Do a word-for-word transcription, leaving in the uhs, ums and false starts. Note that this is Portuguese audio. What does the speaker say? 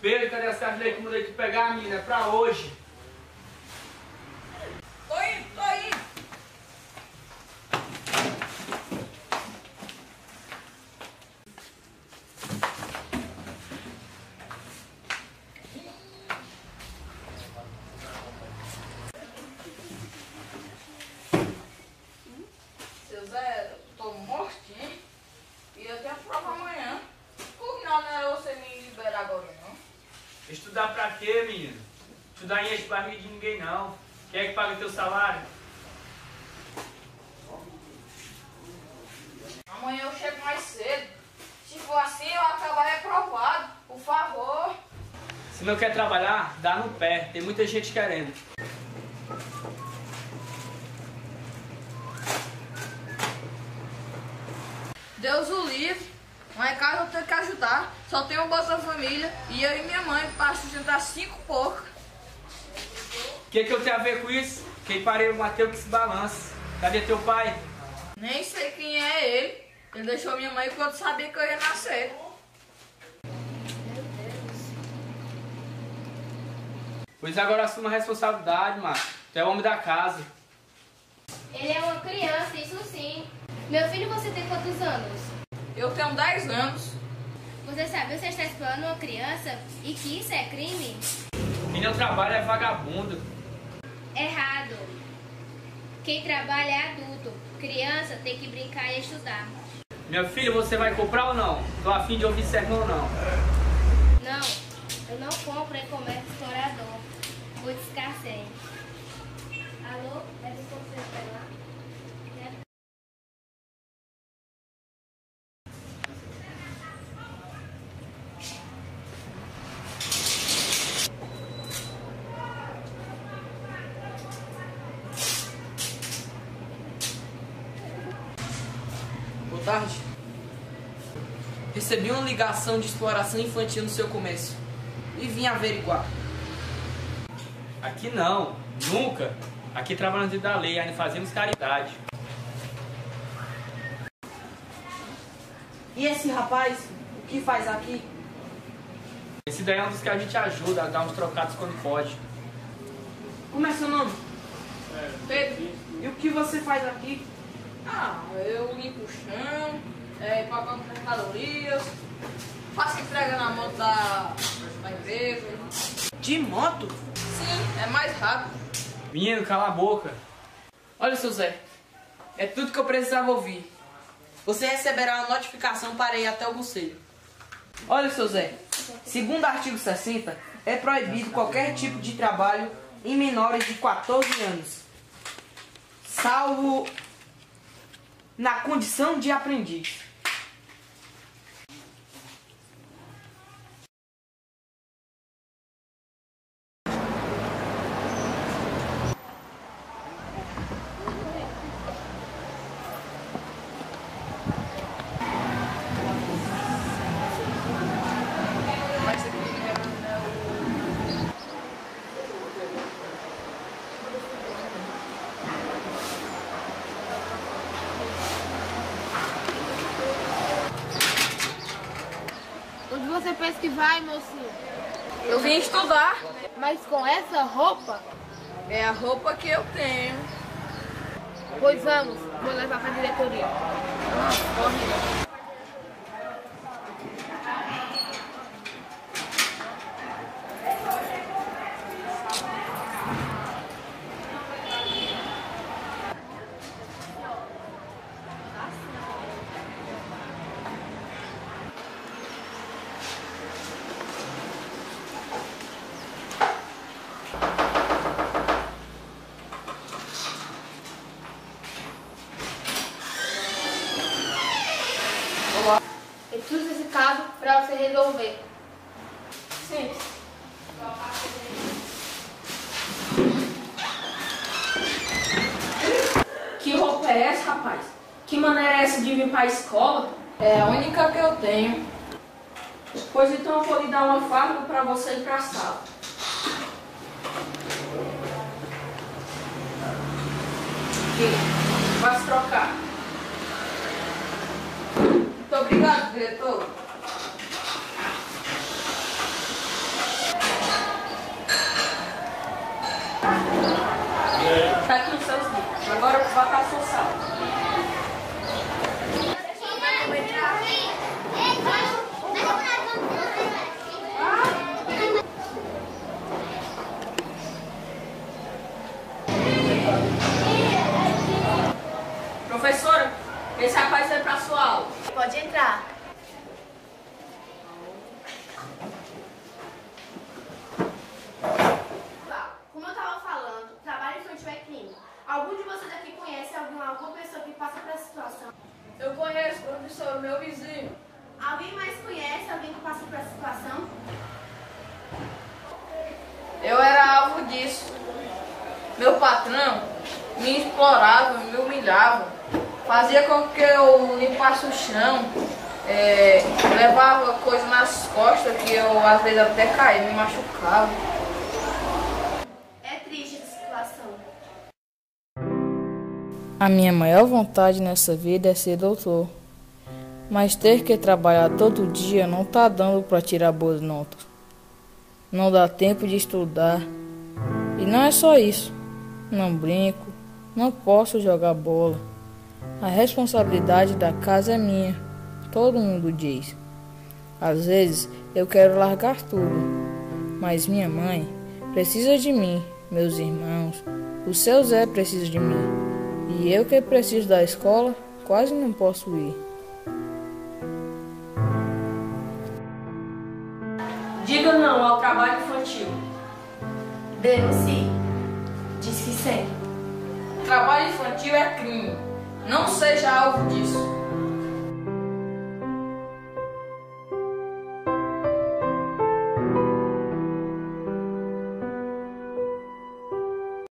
Pedro, cadê as caixas de leite que mudei de pegar, menina? É pra hoje. Tô indo, tô indo. Seu Zé, eu tô mortinho e eu tenho prova amanhã. Por que não é você me liberar agora, não? Estudar pra quê, menino? Estudar em enche barriga de ninguém, não. Quem é que paga teu salário? Amanhã eu chego mais cedo. Se for assim, eu acabar reprovado. Por favor. Se não quer trabalhar, dá no pé. Tem muita gente querendo. Deus o livre. Lá em casa eu tenho que ajudar. Só tenho o Bolsa Família e eu e minha mãe para sustentar cinco poucos. O que, que eu tenho a ver com isso? Quem parei o Mateus que se balance. Cadê teu pai? Nem sei quem é ele. Ele deixou minha mãe quando sabia que eu ia nascer. Pois agora assuma a responsabilidade, mano. Tu é o homem da casa. Ele é uma criança, isso sim. Meu filho, você tem quantos anos? Eu tenho dez anos. Você sabe, você está explorando uma criança e que isso é crime? Quem não trabalha é vagabundo. Errado. Quem trabalha é adulto. Criança tem que brincar e estudar. Meu filho, você vai comprar ou não? Tô a fim de ouvir sermão ou não? Não, eu não compro em comércio explorador. Vou discar sem. Alô? É de você vai lá? Boa tarde. Recebi uma ligação de exploração infantil no seu comércio e vim averiguar. Aqui não, nunca. Aqui trabalhamos dentro da lei, ainda fazemos caridade. E esse rapaz, o que faz aqui? Esse daí é um dos que a gente ajuda a dar uns trocados quando pode. Como é seu nome? Pedro. E o que você faz aqui? Ah, eu limpo o chão, é, pago as calorias, faço entrega na moto da, da empresa. De moto? Sim, é mais rápido. Menino, cala a boca. Olha, seu Zé, é tudo que eu precisava ouvir. Você receberá uma notificação para ir até o conselho. Olha, seu Zé, segundo o artigo sessenta, é proibido qualquer tipo de trabalho em menores de quatorze anos, salvo na condição de aprendiz. Onde você pensa que vai, mocinho? Eu vim estudar. Mas com essa roupa? É a roupa que eu tenho. Pois vamos, vou levar para a diretoria. Ah, corre. Eu preciso desse caso para você resolver. Sim. Que roupa é essa, rapaz? Que maneira é essa de vir para a escola? É a única que eu tenho. Pois então eu vou lhe dar uma farda para você ir para a sala. Aqui. Vai se trocar. Muito obrigado, diretor. vá para a sua sala. Professora, esse rapaz vai para a sua aula. Pode entrar. Como eu estava falando, trabalho infantil é crime. Algum de vocês aqui conhece alguma, alguma pessoa que passa por essa situação? Eu conheço, professor, meu vizinho. Alguém mais conhece alguém que passa por essa situação? Eu era alvo disso. Meu patrão me explorava, me humilhava, fazia com que eu limpasse o chão, é, levava coisa nas costas que eu às vezes até caía, me machucava. É triste essa situação. A minha maior vontade nessa vida é ser doutor. Mas ter que trabalhar todo dia não tá dando para tirar boas notas. Não dá tempo de estudar. E não é só isso. Não brinco, não posso jogar bola. A responsabilidade da casa é minha, todo mundo diz. Às vezes eu quero largar tudo, mas minha mãe precisa de mim, meus irmãos, o seu Zé precisa de mim. E eu que preciso da escola, quase não posso ir. Diga não ao trabalho infantil. Denuncie. Diz que sim. Trabalho infantil é crime. Não seja alvo disso.